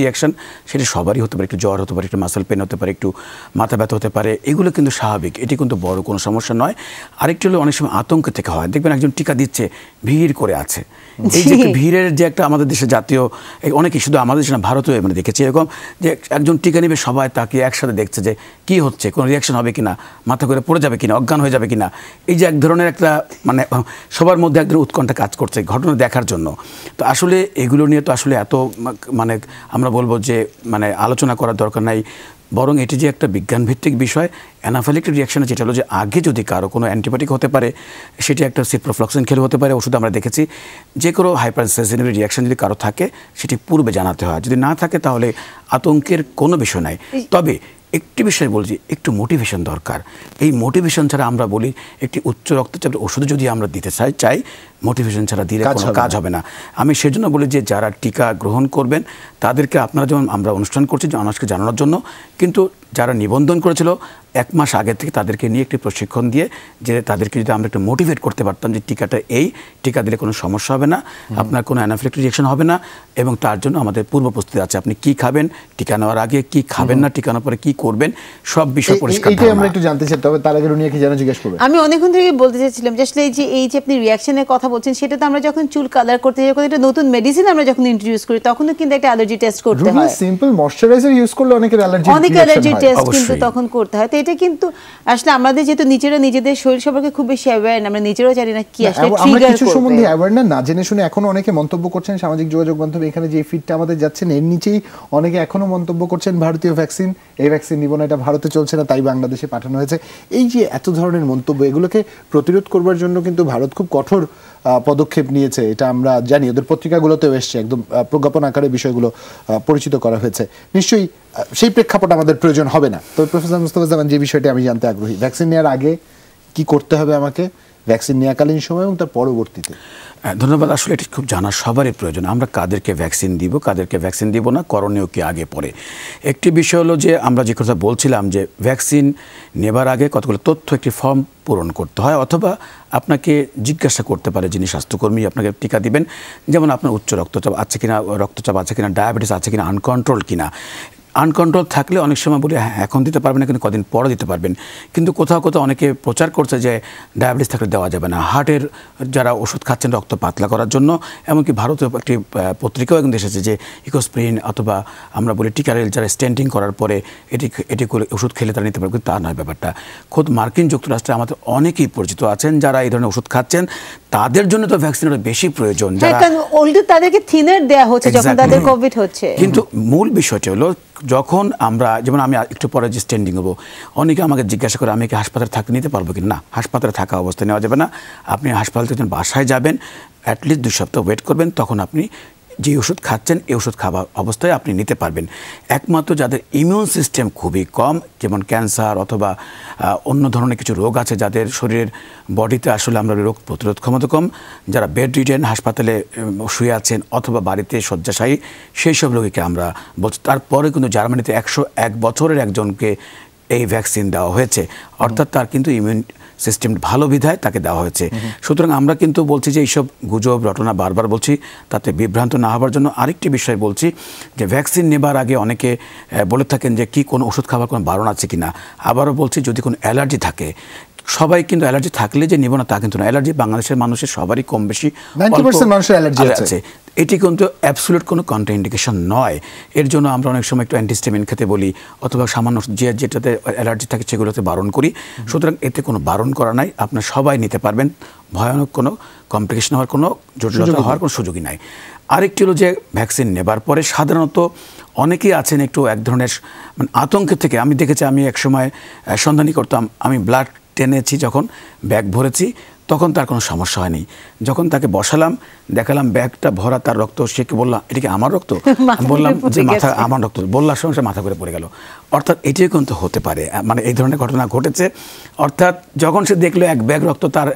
রিয়াকশন সেটা সবারই হতে পারে, একটু জ্বর হতে পারে, একটু মাসেল পেন হতে পারে, একটু মাথা ব্যথা হতে পারে, এগুলো কিন্তু স্বাভাবিক, এটি কিন্তু বড় কোনো সমস্যা নয়। আরেকটি হলো অনেক সময় আতঙ্ক থেকে হয়, দেখবেন একজন টিকা দিচ্ছে ভিড় করে আছে, এই যে ভিড়ের যে একটা আমাদের দেশে জাতীয় অনেকে, শুধু আমাদের দেশে না ভারতেও মানে দেখেছি এরকম যে একজন টিকা নেবে সবাই তাকে একসাথে দেখছে যে কি হচ্ছে, কোনো রিয়াকশন হবে কিনা, মাথা করে পড়ে যাবে কিনা, অজ্ঞান হয়ে যাবে কিনা, এই যে এক ধরনের একটা মানে সবার মধ্যে এক ধরনের উৎকণ্ঠা কাজ করছে ঘটনা দেখার জন্য। তো আসলে এগুলো নিয়ে তো আসলে এত মানে আমরা বলবো যে মানে আলোচনা করার দরকার নাই, বরং এটি যে একটা বিজ্ঞানভিত্তিক বিষয়। অ্যানাফিলাক্টিক রিয়াকশনে যেটা হলো যে আগে যদি কারো কোনো অ্যান্টিবায়োটিক হতে পারে, সেটি একটা সিপ্রোফ্লক্সিন খেলে হতে পারে, ওষুধ আমরা দেখেছি। যে কোনো হাইপারসেনসিটিভ রিয়াকশন যদি কারো থাকে সেটি পূর্বে জানাতে হয়, যদি না থাকে তাহলে আতঙ্কের কোনো বিষয় নাই। তবে একটি বিষয় বলছি, একটু মোটিভেশন দরকার। এই মোটিভেশন ছাড়া আমরা বলি একটি উচ্চ রক্তচাপের ওষুধ যদি আমরা দিতে চাই মোটিভেশন ছাড়া দিলে কোনো কাজ হবে না। আমি সেজন্য বলি যে যারা টিকা গ্রহণ করবেন তাদেরকে আপনারা যেমন আমরা অনুষ্ঠান করছি মানুষকে জানানোর জন্য, কিন্তু যারা নিবন্ধন করেছিল 1 মাস আগে থেকে তাদেরকে নিয়ে একটি প্রশিক্ষণ দিয়ে যে তাদেরকে যদি আমরা একটু মোটিভেট করতে পারতাম যে টিকাটা এই টিকা দিলে কোনো সমস্যা হবে না, আপনার কোনো অ্যানাফিলাক্টিক রিঅ্যাকশন হবে না, এবং তার জন্য আমাদের পূর্ব প্রস্তুতি আছে। আপনি কি খাবেন টিকা নেওয়ার আগে, কি খাবেন না টিকা নেওয়ার পরে কি করবেন, সব বিষয় পরিষ্কার। এইটাই আমরা একটু জানতে চাই। তবে তার আগে উনি কি জানা জিজ্ঞেস করবেন। আমি অনেকক্ষণ থেকে বলতে চাইছিলাম যে আসলে এই যে আপনি রিঅ্যাকশনের কথা বলছেন, সেটা তো আমরা যখন চুল কালার করতে যাই, যখন একটা নতুন মেডিসিন আমরা যখন ইন্ট্রোডিউস করি তখনও কিন্তু একটা অ্যালার্জি টেস্ট করতে হয়। সিম্পল ময়শ্চারাইজার ইউজ করলে অনেকের অ্যালার্জি টেস্ট কিন্তু তখন করতে হয়। তো এটা কিন্তু আসলে আমাদের যেহেতু নিজেদের শরীর সম্পর্কে খুব বেশি অ্যাওয়্যার না, আমরা নিজেরাও জানি না কি আসলে ট্রিগার করবে। কিছু সম্বন্ধে অ্যাওয়্যার না জেনে শুনে এখনো অনেকে মন্তব্য করছেন সামাজিক যোগাযোগ মাধ্যমে। এখানে যে ফিডটা আমাদের যাচ্ছেন এর নিচেই অনেকে এখনো মন্তব্য করছেন ভারতীয় ভ্যাকসিন, এই ভ্যাকসিন নিব না, এটা ভারতে চলছে না তাই বাংলাদেশে পাঠানো হয়েছে। এই যে এত ধরনের মন্তব্য, এগুলোকে প্রতিরোধ করবার জন্য কিন্তু ভারত খুব কঠোর পদক্ষেপ নিয়েছে, এটা আমরা জানি। ওদের পত্রিকাগুলোতেও এসছে, একদম প্রজ্ঞাপন আকারে বিষয়গুলো পরিচিত করা হয়েছে। নিশ্চয়ই সেই প্রেক্ষাপট আমাদের প্রয়োজন হবে না। তবে প্রফেসর মুস্তাফা জামান, যে বিষয়টি আমি জানতে আগ্রহী, ভ্যাকসিন নেওয়ার আগে কি করতে হবে আমাকে, ভ্যাকসিন নেওয়াকালীন সময় এবং তার পরবর্তীতে। ধন্যবাদ। আসলে এটি খুব জানা সবারই প্রয়োজন, আমরা কাদেরকে ভ্যাকসিন দিব, কাদেরকে ভ্যাকসিন দিব না, করণীয় কি আগে পরে। একটি বিষয় হলো যে আমরা যে কথা বলছিলাম যে ভ্যাকসিন নেবার আগে কতগুলো তথ্য একটি ফর্ম পূরণ করতে হয়, অথবা আপনাকে জিজ্ঞাসা করতে পারে যিনি স্বাস্থ্যকর্মী আপনাকে টিকা দিবেন, যেমন আপনার উচ্চ রক্তচাপ আছে কিনা, ডায়াবেটিস আছে কিনা, আনকন্ট্রোল কিনা। আনকন্ট্রোল থাকলে অনেক সময় বলি হ্যাঁ এখন দিতে পারবেন না, কিন্তু কদিন পরে দিতে পারবেন। কিন্তু কোথাও অনেকে প্রচার করছে যে ডায়াবেটিস থাকলে দেওয়া যাবে না, হার্টের যারা ওষুধ খাচ্ছেন রক্ত পাতলা করার জন্য, এমনকি ভারতীয় একটি পত্রিকাও এখন এসেছে যে ইকোস্প্রিন অথবা আমরা বলি টিকারেল যারা স্টেন্টিং করার পরে এটি করে ওষুধ খেলে তারা নিতে পারবে, কিন্তু তা নয় ব্যাপারটা। খোদ মার্কিন যুক্তরাষ্ট্রে আমাদের অনেকেই পরিচিত আছেন যারা এই ধরনের ওষুধ খাচ্ছেন, তাদের জন্য তো ভ্যাকসিনের বেশি প্রয়োজন, তাদেরকে থিনার দেওয়া হচ্ছে যখন তাদের কোভিড হচ্ছে। কিন্তু মূল বিষয়টি হলো যখন আমরা, যেমন আমি একটু পরে যে স্ট্যান্ডিং হবো, অনেকে আমাকে জিজ্ঞাসা করে আমি কি হাসপাতালে থাকতে নিতে পারবো কি না। হাসপাতালে থাকা অবস্থায় নেওয়া যাবে না। আপনি হাসপাতাল থেকে বাসায় যাবেন, অ্যাটলিস্ট 2 সপ্তাহ ওয়েট করবেন, তখন আপনি যে ওষুধ খাচ্ছেন এই ওষুধ খাওয়া অবস্থায় আপনি নিতে পারবেন। একমাত্র যাদের ইমিউন সিস্টেম খুবই কম, যেমন ক্যান্সার অথবা অন্য ধরনের কিছু রোগ আছে, যাদের শরীরের বডিতে আসলে আমরা রোগ প্রতিরোধ ক্ষমতা কম, যারা বেড রিডেন হাসপাতালে শুয়ে আছেন অথবা বাড়িতে শয্যাশায়ী, সেই সব রোগীকে আমরা বলছি। তারপরে কিন্তু জার্মানিতে 101 বছরের একজনকে এই ভ্যাকসিন দেওয়া হয়েছে, অর্থাৎ তার কিন্তু ইমিউন সিস্টেম ভালো বিধায় তাকে দেওয়া হয়েছে। সুতরাং আমরা কিন্তু বলছি যে এইসব গুজব রটনা বারবার বলছি, তাতে বিভ্রান্ত না হওয়ার জন্য আরেকটি বিষয় বলছি যে ভ্যাকসিন নেবার আগে অনেকে বলে থাকেন যে কি কোনো ওষুধ খাবার কোনো বারণ আছে কিনা। আবারও বলছি, যদি কোনো অ্যালার্জি থাকে, সবাই কিন্তু অ্যালার্জি থাকলে যে নিব না তা কিন্তু না। অ্যালার্জি বাংলাদেশের মানুষের সবারই কম বেশি 90% মানুষের অ্যালার্জি আছে। এটি কিন্তু অ্যাবসলিউট কোনো কন্ট্রাইন্ডিকেশন নয়। এর জন্য আমরা অনেক সময় একটু অ্যান্টিহিস্টামিন খেতে বলি, অথবা সামান্য যেটাতে অ্যালার্জি থাকে সেগুলোতে বারণ করি। সুতরাং এতে কোনো বারণ করা নাই, আপনার সবাই নিতে পারবেন, ভয়ানক কোনো কমপ্লিকেশন হওয়ার কোনো জটিলতা হওয়ার কোনো সুযোগই নাই। আরেকটি হলো যে ভ্যাকসিন নেবার পরে সাধারণত অনেকেই আছেন একটু এক ধরনের মানে আতঙ্কের থেকে, আমি দেখেছি, আমি একসময় সন্ধানী করতাম, আমি ব্লাড টেনেছি যখন ব্যাগ ভরেছি তখন তার কোনো সমস্যা হয়নি। যখন তাকে বসালাম দেখালাম ব্যাগটা ভরা তার রক্ত, সে কি বললাম এটা কি আমার রক্ত, বললাম যে মাথা আমার রক্ত, বললার সঙ্গে সে মাথা করে পড়ে গেল। অর্থাৎ এটিও কিন্তু হতে পারে, মানে এই ধরনের ঘটনা ঘটেছে। অর্থাৎ যখন সে দেখলো 1 ব্যাগ রক্ত তার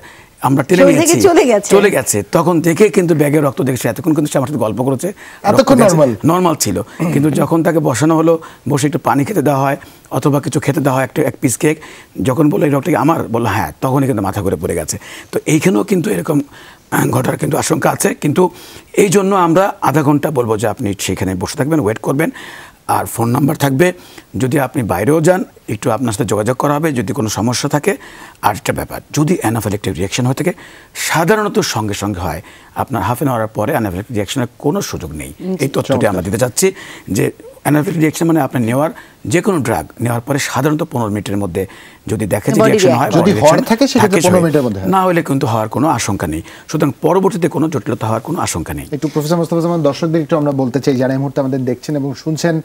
আমরা টেনে শরীর থেকে নিয়েছি, চলে গেছে, তখন দেখে কিন্তু ব্যাগে রক্ত দেখছে, এতক্ষণ কিন্তু সে আমার সাথে গল্প করেছে, নর্মাল ছিল। কিন্তু যখন তাকে বসানো হলো, বসে একটু পানি খেতে দেওয়া হয় অথবা কিছু খেতে দেওয়া হয়, এক পিস কেক, যখন বললো এই রক্তটা আমার, বললো হ্যাঁ, তখনই কিন্তু মাথা ঘুরে পড়ে গেছে। তো এইখানেও কিন্তু এরকম ঘটার কিন্তু আশঙ্কা আছে। কিন্তু এই জন্য আমরা আধা ঘন্টা বলবো যে আপনি সেখানে বসে থাকবেন, ওয়েট করবেন, আর ফোন নাম্বার থাকবে, যদি আপনি বাইরেও যান একটু আপনার সাথে যোগাযোগ করা হবে যদি কোনো সমস্যা থাকে। আর একটা ব্যাপার, যদি অ্যানাফিলাক্টিক রিঅ্যাকশন হয়ে থাকে, সাধারণত সঙ্গে সঙ্গে হয়, আপনার হাফ অ্যান আওয়ার পরে অ্যানাফিলাক্টিক রিঅ্যাকশনের কোনো সুযোগ নেই। এই তথ্যটি আমরা দিতে চাচ্ছি যে অ্যানাফিলাক্টিক রিঅ্যাকশন মানে আপনি নেওয়ার যে কোনো ড্রাগ নেওয়ার পরে সাধারণত 15 মিনিটের মধ্যে যদি দেখে যে রিঅ্যাকশন হয়, যদি হওয়ার থাকে সেক্ষেত্রে 15 মিনিটের মধ্যে, না হলে কিন্তু হওয়ার কোনো আশঙ্কা নেই। সুতরাং পরবর্তীতে কোনো জটিলতা হওয়ার কোনো আশঙ্কা নেই। একটু প্রফেসর মোস্তফা জামান, দর্শকদের একটু আমরা বলতে চাই যারা এই মুহূর্তে আমাদের দেখছেন এবং শুনছেন,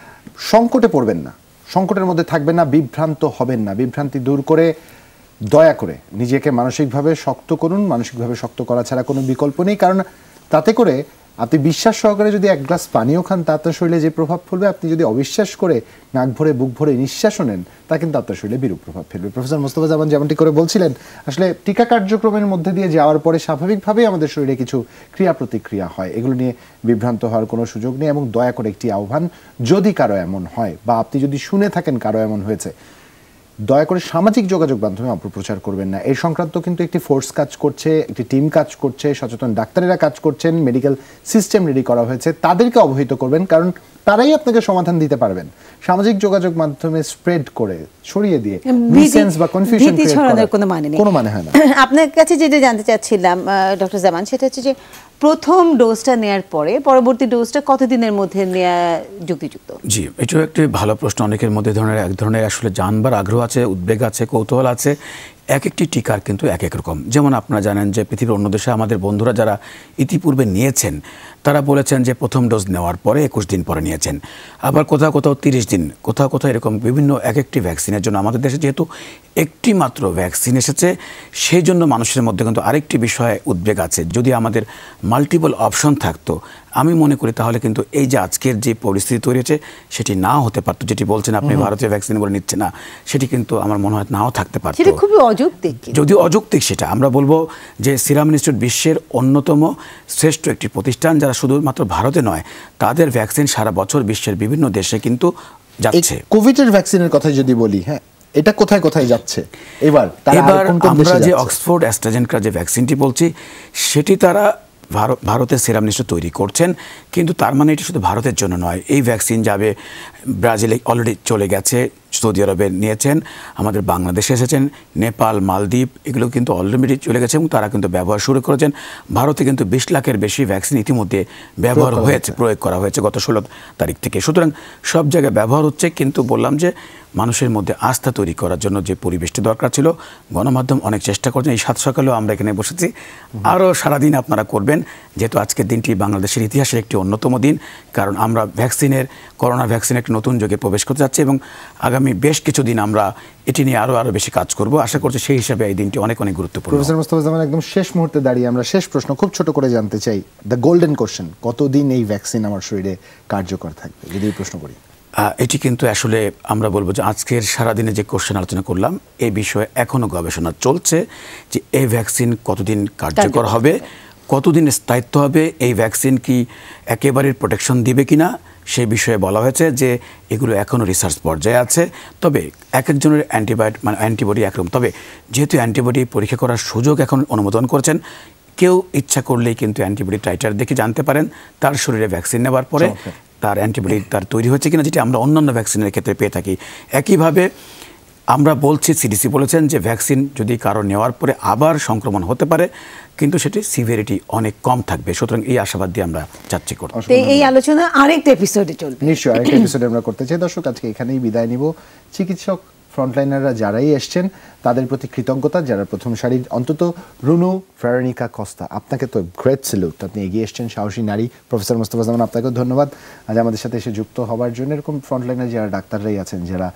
সংকটে পড়বেন না, সংকটের মধ্যে থাকবেন না, বিভ্রান্ত হবেন না। বিভ্রান্তি দূর করে দয়া করে নিজেকে মানসিকভাবে শক্ত করুন। মানসিকভাবে শক্ত করা ছাড়া কোনো বিকল্প নেই, কারণ তাতে করে আপনি বিশ্বাস সহকারে যদি এক গ্লাস পানিও খান, তা আপনার শরীরে যে প্রভাব ফেলবে, আপনি যদি অবিশ্বাস করে নাক ভরে বুক ভরে নিঃশ্বাসও নেন, তা কিন্তু আপনার শরীরে বিরূপ প্রভাব ফেলবে। প্রফেসর মোস্তফা জামান যেমনটি করে বলছিলেন, আসলে টিকা কার্যক্রমের মধ্যে দিয়ে যাওয়ার পরে স্বাভাবিকভাবেই আমাদের শরীরে কিছু ক্রিয়া প্রতিক্রিয়া হয়, এগুলো নিয়ে বিভ্রান্ত হওয়ার কোনো সুযোগ নেই। এবং দয়া করে একটি আহ্বান, যদি কারো এমন হয় বা আপনি যদি শুনে থাকেন কারো এমন হয়েছে, দয়া করে সামাজিক যোগাযোগ মাধ্যমে অপপ্রচার করবেন না। এই সংক্রান্ত কিন্তু একটি ফোর্স কাজ করছে, একটি টিম কাজ করছে, সচেতন ডাক্তারেরা কাজ করছেন, মেডিকেল সিস্টেম রেডি করা হয়েছে, তাদেরকে অবহিত করবেন, কারণ তারাই আপনাকে সমাধান দিতে পারবেন। সামাজিক যোগাযোগ মাধ্যমে স্প্রেড করে ছড়িয়ে দিয়ে মিসেন্স বা কনফিউশন ক্রিয়েট করার কোনো মানে হয় না। আপনার কাছে যেটা জানতে চাচ্ছিলাম ডক্টর জামান, সেটা হচ্ছে যে প্রথম ডোজটা নেয়ার পরে পরবর্তী ডোজটা কতদিনের মধ্যে নেওয়া যুক্তিযুক্ত? জি, এটাও একটি ভালো প্রশ্ন। অনেকের মধ্যে এক ধরনের আসলে জানবার আগ্রহ আছে, উদ্বেগ আছে, কৌতূহল আছে। এক একটি টিকার কিন্তু এক এক রকম। যেমন আপনারা জানেন যে পৃথিবীর অন্য দেশে আমাদের বন্ধুরা যারা ইতিপূর্বে নিয়েছেন, তারা বলেছেন যে প্রথম ডোজ নেওয়ার পরে 21 দিন পরে নিয়েছেন, আবার কোথাও কোথাও 30 দিন, কোথাও কোথাও এরকম বিভিন্ন এক একটি ভ্যাকসিনের জন্য। আমাদের দেশে যেহেতু একটি মাত্র ভ্যাকসিন এসেছে, সেই জন্য মানুষের মধ্যে কিন্তু আরেকটি বিষয়ে উদ্বেগ আছে। যদি আমাদের মাল্টিপল অপশন থাকতো, আমি মনে করি তাহলে কিন্তু এই যে আজকের যে পরিস্থিতি তৈরি হয়েছে সেটি নাও হতে পারতো। যেটি বলছেন আপনি ভারতীয় ভ্যাকসিন বলে নিচ্ছে না, সেটি কিন্তু আমার মনে হয় নাও থাকতে পারতো। সেটা খুবই অযৌক্তিক। যদি অযৌক্তিক, সেটা আমরা বলবো যে সিরাম ইনস্টিটিউট বিশ্বের অন্যতম শ্রেষ্ঠ একটি প্রতিষ্ঠান, যারা শুধুমাত্র ভারতে নয়, তাদের ভ্যাকসিন সারা বছর বিশ্বের বিভিন্ন দেশে কিন্তু যাচ্ছে। কোভিডের ভ্যাকসিনের কথা যদি বলি, হ্যাঁ, এটা কোথায় কোথায় যাচ্ছে এবার আমরা যে অক্সফোর্ড অ্যাস্ট্রাজেনেকা যে ভ্যাকসিনটি বলছি, সেটি তারা ভারতের সিরাম ইনস্টিটিউট তৈরি করছেন। কিন্তু তার মানে এটি শুধু ভারতের জন্য নয়, এই ভ্যাকসিন যাবে ব্রাজিলে, অলরেডি চলে গেছে, সৌদি আরবে নিয়েছেন, আমাদের বাংলাদেশে এসেছেন, নেপাল, মালদ্বীপ, এগুলো কিন্তু অলরেডি চলে গেছে এবং তারা কিন্তু ব্যবহার শুরু করেছেন। ভারতে কিন্তু 20 লাখের বেশি ভ্যাকসিন ইতিমধ্যে ব্যবহার হয়েছে, প্রয়োগ করা হয়েছে গত 16 তারিখ থেকে। সুতরাং সব জায়গায় ব্যবহার হচ্ছে। কিন্তু বললাম যে মানুষের মধ্যে আস্থা তৈরি করার জন্য যে পরিবেশটি দরকার ছিল, গণমাধ্যম অনেক চেষ্টা করছেন। এই 7 সকালেও আমরা এখানে বসেছি, আরও সারাদিন আপনারা করবেন, যেহেতু আজকের দিনটি বাংলাদেশের ইতিহাসের একটি অন্যতম দিন। কারণ আমরা করোনা ভ্যাকসিনের একটি নতুন যুগে প্রবেশ করতে যাচ্ছি এবং আগামী বেশ কিছুদিন আমরা এটি নিয়ে আরও বেশি কাজ করব। আশা করছি সেই হিসাবে এই দিনটি অনেক অনেক গুরুত্বপূর্ণ। প্রফেসর মোস্তফা জামান, একদম শেষ মুহূর্তে দাঁড়িয়ে আমরা শেষ প্রশ্ন খুব ছোট করে জানতে চাই, দ্য গোল্ডেন কোশ্চেন, কতদিন এই ভ্যাকসিন আমার শরীরে কার্যকর থাকবে, যদি প্রশ্ন করি? এটি কিন্তু আসলে আমরা বলবো যে আজকের সারাদিনে যে কোশ্চেন আলোচনা করলাম, এই বিষয়ে এখনও গবেষণা চলছে যে এই ভ্যাকসিন কতদিন কার্যকর হবে, কতদিন স্থায়িত্ব হবে, এই ভ্যাকসিন কি একেবারে প্রোটেকশন দিবে কিনা, সেই বিষয়ে বলা হয়েছে যে এগুলো এখনও রিসার্চ পর্যায়ে আছে। তবে এক একজনের অ্যান্টিবডি একরকম। তবে যেহেতু অ্যান্টিবডি পরীক্ষা করার সুযোগ এখন অনুমোদন করেছেন, কেউ ইচ্ছা করলেই কিন্তু অ্যান্টিবডি টাইটার দেখে জানতে পারেন তার শরীরে ভ্যাকসিন নেওয়ার পরে তার অ্যান্টিবডি তার তৈরি হচ্ছে কিনা, যেটি আমরা অন্যান্য ভ্যাকসিনের ক্ষেত্রে পেয়ে থাকি। একইভাবে আমরা বলছি, সিডিসি বলেছেন যে ভ্যাকসিন যদি কারো নেওয়ার পরে আবার সংক্রমণ হতে পারে, কিন্তু সেটি সিভিয়ারিটি অনেক কম থাকবে। সুতরাং এই আশাবাদ দিয়ে আমরা যাচ্ছি করতে। এই আলোচনা আরেকটা এপিসোডে চলবে, নিশ্চয়ই আরেকটা এপিসোডে আমরা করতে চাই। দর্শক, আজকে এখানেই বিদায় নিব। চিকিৎসক ফ্রন্টলাইনাররা যারাই এসছেন তাদের প্রতি কৃতজ্ঞতা, যারা প্রথম সারির, অন্তত রুনু, ভেরোনিকা কস্তা, আপনাকে তো গ্রেট স্যালুট, আপনি এগিয়ে এসছেন, সাহসী নারী। প্রফেসর মোস্তফা জামান, আপনাকেও ধন্যবাদ আজ আমাদের সাথে এসে যুক্ত হওয়ার জন্য। এরকম ফ্রন্টলাইনার যারা ডাক্তাররাই আছেন, যারা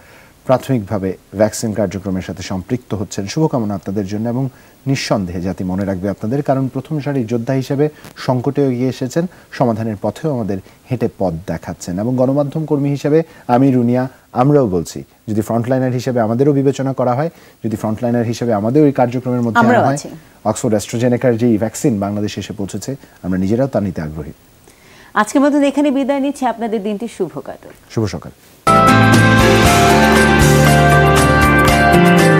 প্রাথমিকভাবে ভ্যাকসিন কার্যক্রমের সাথে সম্পৃক্ত হচ্ছেন। শুভকামনা আপনাদের জন্য, এবং নিঃসন্দেহে জাতি মনে রাখবে আপনাদের, কারণ প্রথম সারির যোদ্ধা হিসেবে সংকটেও এগিয়ে এসেছেন, সমাধানের পথেও আমাদের হেঁটে পথ দেখাচ্ছেন। এবং গণমাধ্যম কর্মী হিসেবে আমি রুনিয়া, আমরাও বলছি, যদি ফ্রন্টলাইনার হিসেবে আমাদেরও বিবেচনা করা হয়, যদি ফ্রন্টলাইনার হিসেবে আমাদের ওই কার্যক্রমের মধ্যে আনা হয়, অক্সফোর্ড অ্যাস্ট্রাজেনেকার যে ভ্যাকসিন বাংলাদেশে এসে পৌঁছেছে, আমরা নিজেরাও তা নিতে আগ্রহী। আজকের মতো এখানে বিদায় নিচ্ছি, আপনাদের দিনটি শুভ কাটুক। শুভ সকাল।